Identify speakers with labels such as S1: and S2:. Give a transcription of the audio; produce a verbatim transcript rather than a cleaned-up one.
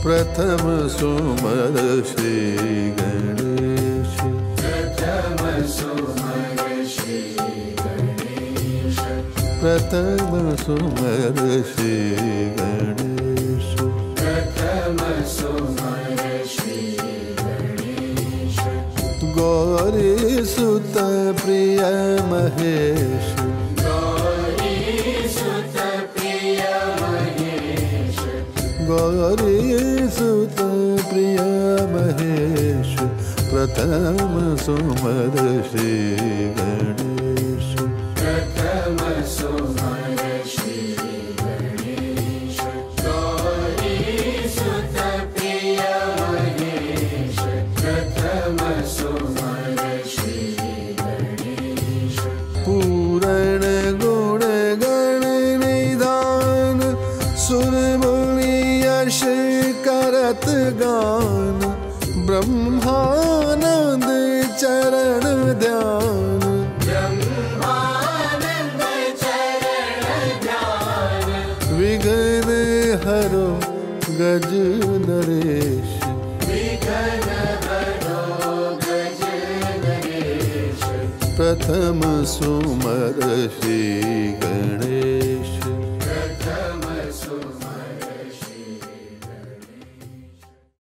S1: प्रथम सुमर श्री गणेश।
S2: प्रथम सुमर श्री गणेश।
S1: प्रथम सुमर श्री गणेश।
S2: प्रथम सुमर श्री गणेश।
S1: गौरी सुत प्रिय महेश।
S2: गौरी सुत प्रिय महेश।
S1: गौरी सुत प्रिय महेश। प्रथम सुमर श्री गणेश।
S2: प्रथम सुमर श्री गणेश। गौरी सुत प्रिय महेश। प्रथम सुमर श्री गणेश।
S1: पूरण गुण गण निधान सुर मुनि यश करत गान। ब्रह्मानंद चरण ध्यान।
S2: ब्रह्मानंद चरण ध्यान।
S1: विघ्न हरो गज नरेश।
S2: विघ्न हरो गज नरेश।
S1: प्रथम सुमर श्री गणेश।